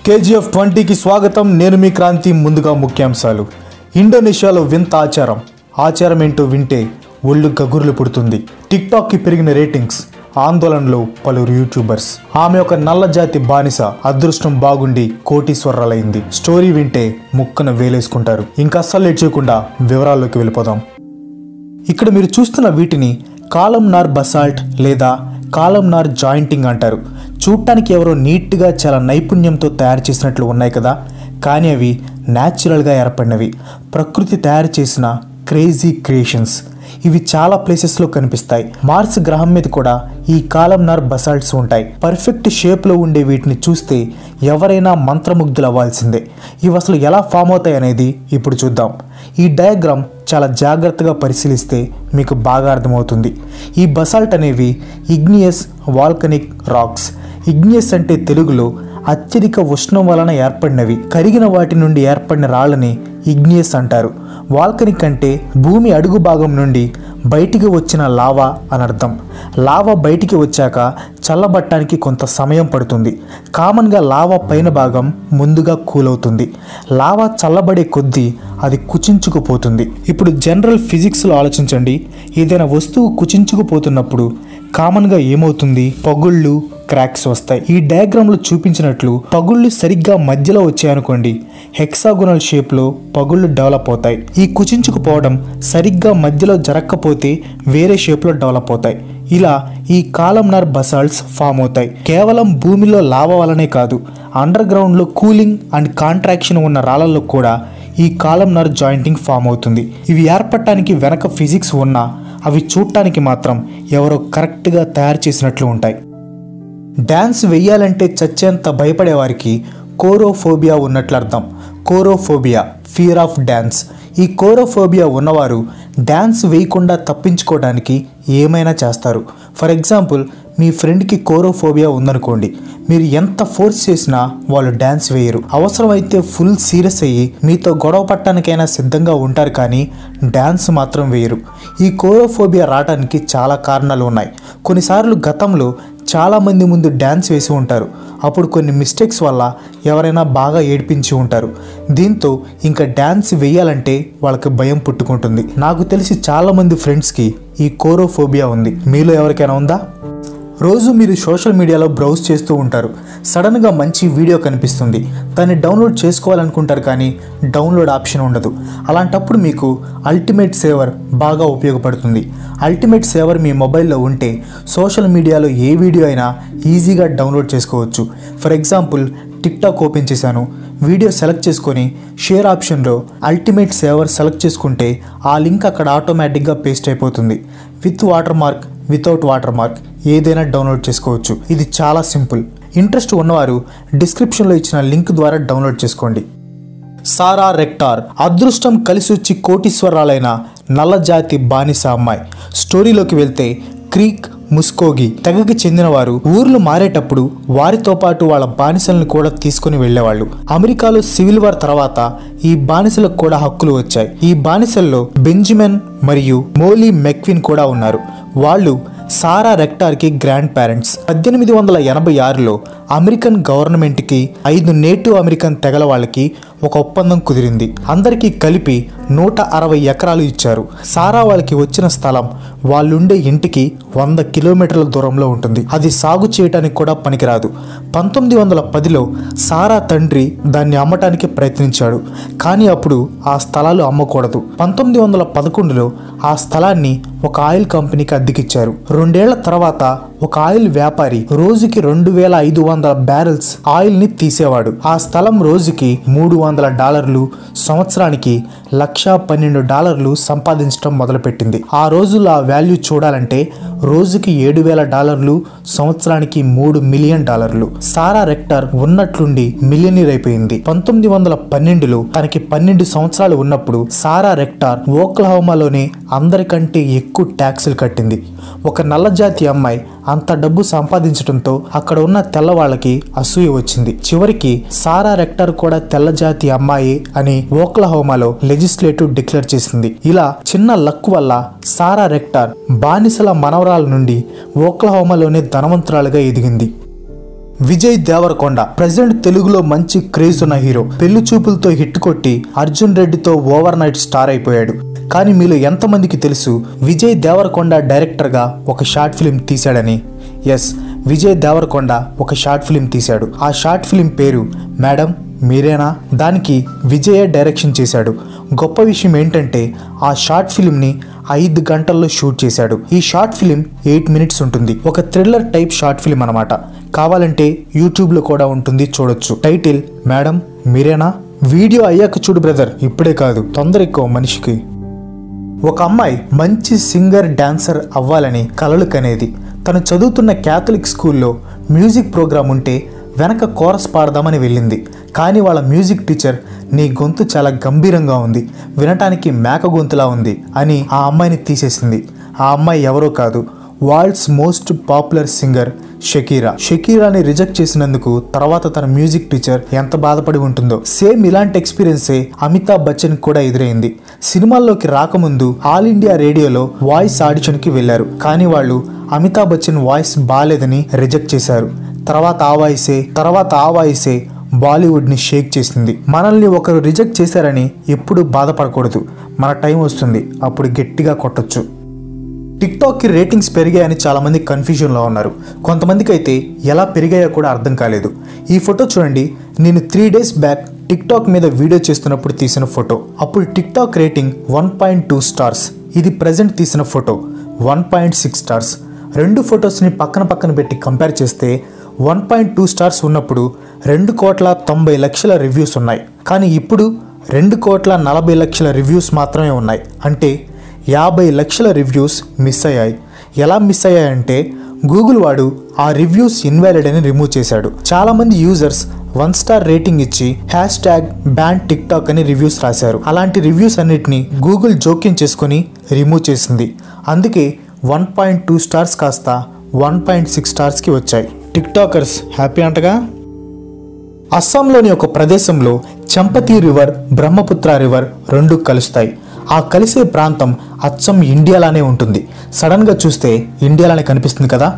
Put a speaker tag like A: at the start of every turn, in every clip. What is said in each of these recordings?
A: KGF 20 కి స్వాగతం. నేను మీ క్రాంతి. ముందుగా ముఖ్యాంశాలు. ఇండోనేషియాలో వింత ఆచారం ఏంటో వింటే ఒళ్ళు గగుర్లు పుడుతుంది. టిక్ టాక్ కి పెరిగిన రేటింగ్స్, ఆందోళనలో పలువురు యూట్యూబర్స్. ఆమె ఒక నల్ల జాతి బానిస, అదృష్టం బాగుండి కోటీశ్వరరాలైంది. స్టోరీ వింటే ముక్కన వేలేసుకుంటారు. ఇంకా అస్సలు లేట్ చేయకుండా వివరాల్లోకి వెళ్ళిపోదాం. ఇక్కడ మీరు చూస్తున్న వీటిని కాలమ్నార్ బసాల్ట్ లేదా కాలమ్నార్ జాయింటింగ్ అంటారు. చూడటానికి ఎవరో నీట్గా చాలా నైపుణ్యంతో తయారు చేసినట్లు ఉన్నాయి కదా, కానీ అవి న్యాచురల్గా ఏర్పడినవి, ప్రకృతి తయారు చేసిన క్రేజీ క్రియేషన్స్. ఇవి చాలా ప్లేసెస్లో కనిపిస్తాయి. మార్స్ గ్రహం మీద కూడా ఈ కాలమ్నార్ బసాల్ట్స్ ఉంటాయి. పర్ఫెక్ట్ షేప్లో ఉండే వీటిని చూస్తే ఎవరైనా మంత్రముగ్ధులు అవ్వాల్సిందే. ఇవి అసలు ఎలా ఫామ్ అవుతాయి అనేది ఇప్పుడు చూద్దాం. ఈ డయాగ్రామ్ చాలా జాగ్రత్తగా పరిశీలిస్తే మీకు బాగా అర్థమవుతుంది. ఈ బసాల్ట్ అనేవి ఇగ్నియస్ వాల్కనిక్ రాక్స్. ఇగ్నియస్ అంటే తెలుగులో అత్యధిక ఉష్ణం వలన ఏర్పడినవి. కరిగిన వాటి నుండి ఏర్పడిన రాళ్ళని ఇగ్నియస్ అంటారు. వాల్కనిక్ అంటే భూమి అడుగు భాగం నుండి బయటికి వచ్చిన లావా అని అర్థం. లావా బయటికి వచ్చాక చల్లబట్టడానికి కొంత సమయం పడుతుంది. కామన్గా లావా పైన భాగం ముందుగా కూల్ అవుతుంది. లావా చల్లబడే కొద్దీ అది కుచించుకుపోతుంది. ఇప్పుడు జనరల్ ఫిజిక్స్లో ఆలోచించండి. ఏదైనా వస్తువు కుచించుకుపోతున్నప్పుడు కామన్గా ఏమవుతుంది? పగుళ్ళు, క్రాక్స్ వస్తాయి. ఈ డయాగ్రామ్లో చూపించినట్లు పగుళ్ళు సరిగ్గా మధ్యలో వచ్చాయనుకోండి, హెక్సాగోనల్ షేప్లో పగుళ్ళు డెవలప్ అవుతాయి. ఈ కుచించుకుపోవడం సరిగ్గా మధ్యలో జరగకపోతే వేరే షేప్లో డెవలప్ అవుతాయి. ఇలా ఈ కాలమ్నార్ బసాల్ట్స్ ఫామ్ అవుతాయి. కేవలం భూమిలో లావా వలనే కాదు, అండర్ గ్రౌండ్లో కూలింగ్ అండ్ కాంట్రాక్షన్ ఉన్న రాళ్లలో కూడా ఈ కాలమ్నార్ జాయింటింగ్ ఫామ్ అవుతుంది. ఇవి ఏర్పడటానికి వెనక ఫిజిక్స్ ఉన్నా అవి చూడటానికి మాత్రం ఎవరో కరెక్ట్గా తయారు చేసినట్లు ఉంటాయి. డ్యాన్స్ వెయ్యాలంటే చచ్చేంత భయపడేవారికి కోరోఫోబియా ఉన్నట్లు అర్థం. Chorophobia, fear of dance. ఈ కోరోఫోబియా ఉన్నవారు డ్యాన్స్ వేయకుండా తప్పించుకోవడానికి ఏమైనా చేస్తారు. ఫర్ ఎగ్జాంపుల్, మీ ఫ్రెండ్కి కోరోఫోబియా ఉందనుకోండి, మీరు ఎంత ఫోర్స్ చేసినా వాళ్ళు డ్యాన్స్ వేయరు. అవసరమైతే ఫుల్ సీరియస్ అయ్యి మీతో గొడవ పట్టడానికైనా సిద్ధంగా ఉంటారు, కానీ డ్యాన్స్ మాత్రం వేయరు. ఈ కోరోఫోబియా రావడానికి చాలా కారణాలు ఉన్నాయి. కొన్నిసార్లు గతంలో చాలామంది ముందు డ్యాన్స్ వేసి ఉంటారు. అప్పుడు కొన్ని మిస్టేక్స్ వల్ల ఎవరైనా బాగా ఏడ్పించి ఉంటారు. దీంతో ఇంకా డ్యాన్స్ వేయాలంటే వాళ్ళకి భయం పుట్టుకుంటుంది. నాకు తెలిసి చాలామంది ఫ్రెండ్స్కి ఈ కోరోఫోబియా ఉంది. మీలో ఎవరికైనా ఉందా? రోజు మీరు సోషల్ మీడియాలో బ్రౌజ్ చేస్తూ ఉంటారు. సడన్గా మంచి వీడియో కనిపిస్తుంది. దాన్ని డౌన్లోడ్ చేసుకోవాలనుకుంటారు, కానీ డౌన్లోడ్ ఆప్షన్ ఉండదు. అలాంటప్పుడు మీకు అల్టిమేట్ సేవర్ బాగా ఉపయోగపడుతుంది. అల్టిమేట్ సేవర్ మీ మొబైల్లో ఉంటే సోషల్ మీడియాలో ఏ వీడియో అయినా ఈజీగా డౌన్లోడ్ చేసుకోవచ్చు. For example, TikTok open చేశాను, వీడియో సెలెక్ట్ చేసుకొని షేర్ ఆప్షన్లో అల్టిమేట్ సేవర్ సెలెక్ట్ చేసుకుంటే ఆ లింక్ అక్కడ ఆటోమేటిక్గా పేస్ట్ అయిపోతుంది. With water mark, without water mark ఏదైనా డౌన్లోడ్ చేసుకోవచ్చు. ఇది చాలా సింపుల్. ఇంట్రెస్ట్ ఉన్నవారు డిస్క్రిప్షన్లో ఇచ్చిన లింక్ ద్వారా డౌన్లోడ్ చేసుకోండి. సారా రెక్టార్ అదృష్టం కలిసొచ్చి కోటీశ్వరాలైన నల్లజాతి బానిస అమ్మాయి. స్టోరీలోకి వెళ్తే, క్రీక్ ముస్కోగి తెగకి చెందినవారు ఊర్లు మారేటప్పుడు వారితో పాటు వాళ్ళ బానిసలను కూడా తీసుకుని వెళ్లేవాళ్ళు. అమెరికాలో సివిల్ వార్ తర్వాత ఈ బానిసలకు కూడా హక్కులు వచ్చాయి. ఈ బానిసల్లో బెంజమిన్ మరియు మోలీ మెక్విన్ కూడా ఉన్నారు. వాళ్ళు సారా రెక్టార్కి గ్రాండ్ పేరెంట్స్. 1886లో అమెరికన్ గవర్నమెంట్కి 5 నేటివ్ అమెరికన్ తెగల వాళ్ళకి ఒక ఒప్పందం కుదిరింది. అందరికీ కలిపి 160 ఎకరాలు ఇచ్చారు. సారా వాళ్ళకి వచ్చిన స్థలం వాళ్ళుండే ఇంటికి 100 కిలోమీటర్ల దూరంలో ఉంటుంది. అది సాగు చేయడానికి కూడా పనికిరాదు. 1910లో సారా తండ్రి దాన్ని అమ్మటానికి ప్రయత్నించాడు, కానీ అప్పుడు ఆ స్థలాలు అమ్మకూడదు. 1911లో ఆ స్థలాన్ని ఒక ఆయిల్ కంపెనీకి అద్దెకిచ్చారు. 2 ఏళ్ల తర్వాత ఒక ఆయిల్ వ్యాపారి రోజుకి 2500 బ్యారెల్స్ ఆయిల్ ని తీసేవాడు. ఆ స్థలం రోజుకి $300, సంవత్సరానికి $112 సంపాదించడం మొదలుపెట్టింది. ఆ రోజుల్లో ఆ వాల్యూ చూడాలంటే రోజుకి $7000, సంవత్సరానికి $3 మిలియన్. సారా రెక్టార్ ఉన్నట్లుండి మిలియనీర్ అయిపోయింది. 1912లో తనకి 12 సంవత్సరాలు ఉన్నప్పుడు సారా రెక్టార్ ఓక్లహోమాలోనే అందరికంటే ఎక్కువ ట్యాక్సులు కట్టింది. ఒక నల్లజాతి అమ్మాయి అంత డబ్బు సంపాదించడంతో అక్కడ ఉన్న తెల్లవాళ్ళకి అసూయ వచ్చింది. చివరికి సారా రెక్టార్ కూడా తెల్లజాతి అమ్మాయి అని ఓక్లహోమాలో లెజిస్లేటివ్ డిక్లేర్ చేసింది. ఇలా చిన్న లక్ వల్ల సారా రెక్టార్ బానిసల మనవరాల నుండి ఓక్లహోమాలోనే ధనవంతురాలుగా ఎదిగింది. విజయ్ దేవరకొండ ప్రెజెంట్ తెలుగులో మంచి క్రేజ్ ఉన్న హీరో. పెళ్లి చూపులతో హిట్ కొట్టి అర్జున్ రెడ్డితో ఓవర్ నైట్ స్టార్ అయిపోయాడు. కానీ మీలో ఎంతమందికి తెలుసు విజయ్ దేవరకొండ డైరెక్టర్గా ఒక షార్ట్ ఫిల్మ్ తీశాడని? ఎస్, విజయ్ దేవరకొండ ఒక షార్ట్ ఫిల్మ్ తీశాడు. ఆ షార్ట్ ఫిల్మ్ పేరు మేడం మీరేనా. దానికి విజయ్ డైరెక్షన్ చేశాడు. గొప్ప విషయం ఏంటంటే ఆ షార్ట్ ఫిల్మ్ని 5 గంటల్లో షూట్ చేశాడు. ఈ షార్ట్ ఫిల్మ్ 8 మినిట్స్ ఉంటుంది. ఒక థ్రిల్లర్ టైప్ షార్ట్ ఫిల్మ్ అనమాట. కావాలంటే యూట్యూబ్లో కూడా ఉంటుంది, చూడొచ్చు. టైటిల్ మేడం మీరేనా. వీడియో అయ్యాక చూడు బ్రదర్, ఇప్పుడే కాదు. తొందర ఎక్కువ మనిషికి. ఒక అమ్మాయి మంచి సింగర్ డాన్సర్ అవ్వాలని కలలు కనేది. తను చదువుతున్న క్యాథలిక్ స్కూల్లో మ్యూజిక్ ప్రోగ్రాం ఉంటే వెనక కోరస్ పాడదామని వెళ్ళింది. కానీ వాళ్ళ మ్యూజిక్ టీచర్ నీ గొంతు చాలా గంభీరంగా ఉంది, వినటానికి మేక గొంతులా ఉంది అని ఆ అమ్మాయిని తీసేసింది. ఆ అమ్మాయి ఎవరో కాదు, world's most popular singer Shakira. షకీరాని రిజెక్ట్ చేసినందుకు తర్వాత తన మ్యూజిక్ టీచర్ ఎంత బాధపడి ఉంటుందో. సేమ్ ఇలాంటి ఎక్స్పీరియన్సే అమితాబ్ బచ్చన్ కూడా ఎదురైంది. సినిమాల్లోకి రాకముందు ఆల్ ఇండియా రేడియోలో వాయిస్ ఆడిషన్కి వెళ్లారు. కానీ వాళ్ళు అమితాబ్ బచ్చన్ వాయిస్ బాలేదని రిజెక్ట్ చేశారు. తర్వాత ఆ వాయిసే బాలీవుడ్ని షేక్ చేసింది. మనల్ని ఒకరు రిజెక్ట్ చేశారని ఎప్పుడూ బాధపడకూడదు. మన టైం వస్తుంది, అప్పుడు గట్టిగా కొట్టొచ్చు. టిక్టాక్కి రేటింగ్స్ పెరిగాయని చాలామంది కన్ఫ్యూజన్లో ఉన్నారు. కొంతమందికి అయితే ఎలా పెరిగాయో కూడా అర్థం కాలేదు. ఈ ఫోటో చూడండి. నేను 3 డేస్ బ్యాక్ టిక్టాక్ మీద వీడియో చేస్తున్నప్పుడు తీసిన ఫోటో. అప్పుడు టిక్టాక్ రేటింగ్ 1.2 స్టార్స్. ఇది ప్రజెంట్ తీసిన ఫోటో 1.6 స్టార్స్. రెండు ఫొటోస్ని పక్కన పెట్టి కంపేర్ చేస్తే 1.2 స్టార్స్ ఉన్నప్పుడు 2,90,00,000 రివ్యూస్ ఉన్నాయి. కానీ ఇప్పుడు 2,40,00,000 రివ్యూస్ మాత్రమే ఉన్నాయి. అంటే 50 లక్షల రివ్యూస్ మిస్ అయ్యాయి. ఎలా మిస్ అయ్యాయంటే గూగుల్ వాడు ఆ రివ్యూస్ ఇన్వాలిడ్ అని రిమూవ్ చేశాడు. చాలామంది యూజర్స్ 1 స్టార్ రేటింగ్ ఇచ్చి #ban TikTok అని రివ్యూస్ రాశారు. అలాంటి రివ్యూస్ అన్నిటిని గూగుల్ జోక్యం చేసుకొని రిమూవ్ చేసింది. అందుకే 1.2 స్టార్స్ కాస్త 1.6 స్టార్స్కి వచ్చాయి. టిక్టాకర్స్ హ్యాపీ అంటగా. అస్సాంలోని ఒక ప్రదేశంలో చంపతి రివర్, బ్రహ్మపుత్ర రివర్ రెండు కలుస్తాయి. ఆ కలిసే ప్రాంతం అచ్చం ఇండియాలానే ఉంటుంది. సడన్గా చూస్తే ఇండియాలానే కనిపిస్తుంది కదా.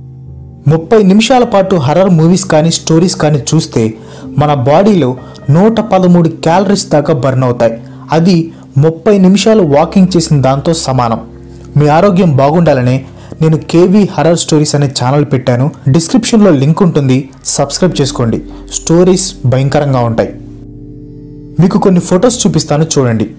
A: 30 నిమిషాల పాటు హర్రర్ మూవీస్ కానీ స్టోరీస్ కానీ చూస్తే మన బాడీలో 113 క్యాలరీస్ దాకా బర్న్ అవుతాయి. అది 30 నిమిషాలు వాకింగ్ చేసిన దాంతో సమానం. మీ ఆరోగ్యం బాగుండాలనే నేను కేవీ హర్రర్ స్టోరీస్ అనే ఛానల్ పెట్టాను. డిస్క్రిప్షన్లో లింక్ ఉంటుంది, సబ్స్క్రైబ్ చేసుకోండి. స్టోరీస్ భయంకరంగా ఉంటాయి. మీకు కొన్ని ఫొటోస్ చూపిస్తాను, చూడండి.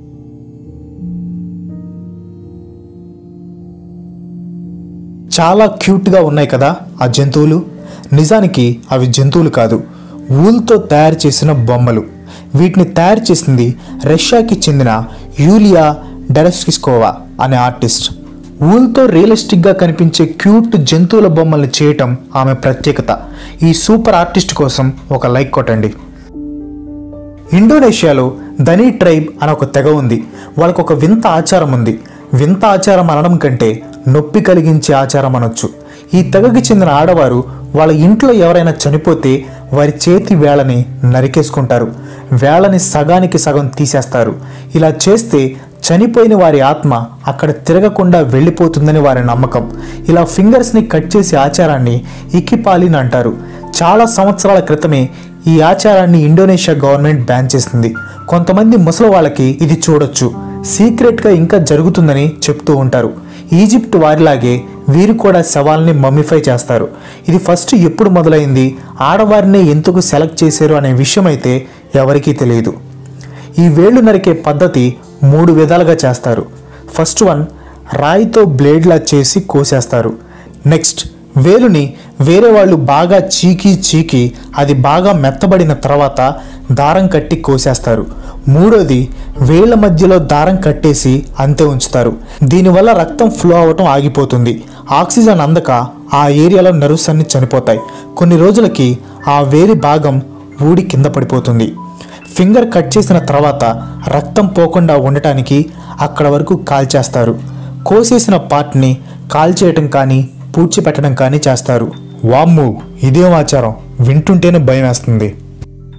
A: చాలా క్యూట్గా ఉన్నాయి కదా ఆ జంతువులు. నిజానికి అవి జంతువులు కాదు, వూల్తో తయారు చేసిన బొమ్మలు. వీటిని తయారు చేసింది రష్యాకి చెందిన యూలియా డెరెస్కిస్కోవా అనే ఆర్టిస్ట్. వూల్తో రియలిస్టిక్గా కనిపించే క్యూట్ జంతువుల బొమ్మల్ని చేయటం ఆమె ప్రత్యేకత. ఈ సూపర్ ఆర్టిస్ట్ కోసం ఒక లైక్ కొట్టండి. ఇండోనేషియాలో ధనీ ట్రైబ్ అని ఒక తెగ ఉంది. వాళ్ళకు ఒక వింత ఆచారం ఉంది. వింత ఆచారం అనడం కంటే నొప్పి కలిగించే ఆచారం అనొచ్చు. ఈ తెగకి చెందిన ఆడవారు వాళ్ళ ఇంట్లో ఎవరైనా చనిపోతే వారి చేతి వేళ్ళని నరికేసుకుంటారు. వేళ్ళని సగానికి సగం తీసేస్తారు. ఇలా చేస్తే చనిపోయిన వారి ఆత్మ అక్కడ తిరగకుండా వెళ్ళిపోతుందని వారి నమ్మకం. ఇలా ఫింగర్స్ని కట్ చేసే ఆచారాన్ని ఇకిపాలిన్ అంటారు. చాలా సంవత్సరాల క్రితమే ఈ ఆచారాన్ని ఇండోనేషియా గవర్నమెంట్ బ్యాన్ చేసింది. కొంతమంది ముసలి వాళ్ళకి ఇది చూడొచ్చు. సీక్రెట్గా ఇంకా జరుగుతుందని చెప్తూ ఉంటారు. ఈజిప్ట్ వారిలాగే వీరు కూడా శవాల్ని మమ్మిఫై చేస్తారు. ఇది ఫస్ట్ ఎప్పుడు మొదలైంది, ఆడవారిని ఎందుకు సెలెక్ట్ చేశారు అనే విషయం అయితే ఎవరికీ తెలియదు. ఈ వేళ్ళు నరికే పద్ధతి 3 విధాలుగా చేస్తారు. ఫస్ట్ వన్, రాయితో బ్లేడ్లా చేసి కోసేస్తారు. నెక్స్ట్, వేలుని వేరే వాళ్ళు బాగా చీకి అది బాగా మెత్తబడిన తర్వాత దారం కట్టి కోసేస్తారు. మూడోది, వేళ్ల మధ్యలో దారం కట్టేసి అంతే ఉంచుతారు. దీనివల్ల రక్తం ఫ్లో అవ్వటం ఆగిపోతుంది. ఆక్సిజన్ అందక ఆ ఏరియాలో నర్వ్స్ అన్ని చనిపోతాయి. కొన్ని రోజులకి ఆ వేలి భాగం ఊడి కింద పడిపోతుంది. ఫింగర్ కట్ చేసిన తర్వాత రక్తం పోకుండా ఉండటానికి అక్కడ వరకు కాల్చేస్తారు. కోసేసిన పార్ట్ని కాల్చేయటం కానీ పూడ్చిపెట్టడం కానీ చేస్తారు. వామ్మో, ఇదేం ఆచారం, వింటుంటేనే భయం వేస్తుంది.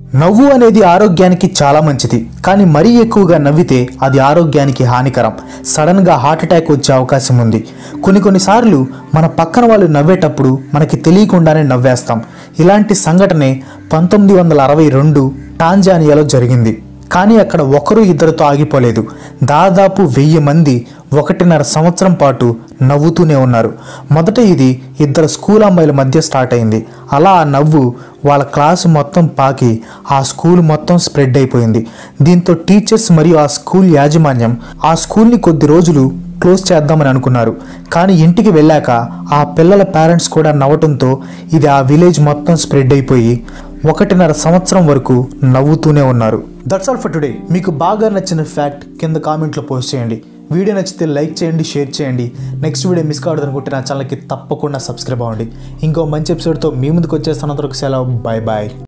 A: నవ్వు అనేది ఆరోగ్యానికి చాలా మంచిది, కానీ మరీ ఎక్కువగా నవ్వితే అది ఆరోగ్యానికి హానికరం. సడన్గా హార్ట్ అటాక్ వచ్చే అవకాశం ఉంది. కొన్నిసార్లు మన పక్కన వాళ్ళు నవ్వేటప్పుడు మనకి తెలియకుండానే నవ్వేస్తాం. ఇలాంటి సంఘటనే 1962 టాంజానియాలో జరిగింది. కానీ అక్కడ ఒకరు ఇద్దరితో ఆగిపోలేదు. దాదాపు 1000 మంది 1.5 సంవత్సరం పాటు నవ్వుతూనే ఉన్నారు. మొదట ఇది 2 స్కూల్ అమ్మాయిల మధ్య స్టార్ట్ అయింది. అలా ఆ నవ్వు వాళ్ళ క్లాసు మొత్తం పాకి ఆ స్కూల్ మొత్తం స్ప్రెడ్ అయిపోయింది. దీంతో టీచర్స్ మరియు ఆ స్కూల్ యాజమాన్యం ఆ స్కూల్ని కొద్ది రోజులు క్లోజ్ చేద్దామని అనుకున్నారు. కానీ ఇంటికి వెళ్ళాక ఆ పిల్లల పేరెంట్స్ కూడా నవ్వటంతో ఇది ఆ విలేజ్ మొత్తం స్ప్రెడ్ అయిపోయి 1.5 సంవత్సరం వరకు నవ్వుతూనే ఉన్నారు. That's all for today. మీకు బాగా నచ్చిన ఫ్యాక్ట్ కింద కామెంట్లో పోస్ట్ చేయండి. వీడియో నచ్చితే లైక్ చేయండి, షేర్ చేయండి. నెక్స్ట్ వీడియో మిస్ కావద్దు అనుకుంటే నా ఛానల్కి తప్పకుండా సబ్స్క్రైబ్ అవ్వండి. ఇంకో మంచి ఎపిసోడ్తో మీ ముందుకు వచ్చేస్తాను. అంతవరకు సెలవు. Bye bye.